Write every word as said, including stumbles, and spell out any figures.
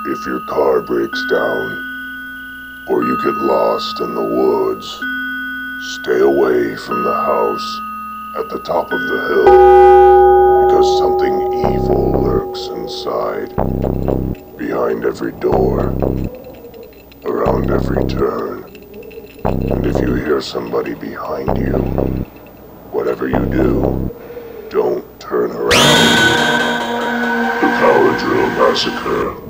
If your car breaks down, or you get lost in the woods, stay away from the house at the top of the hill, because something evil lurks inside, behind every door, around every turn. And if you hear somebody behind you, whatever you do, don't turn around. The Power Drill Massacre.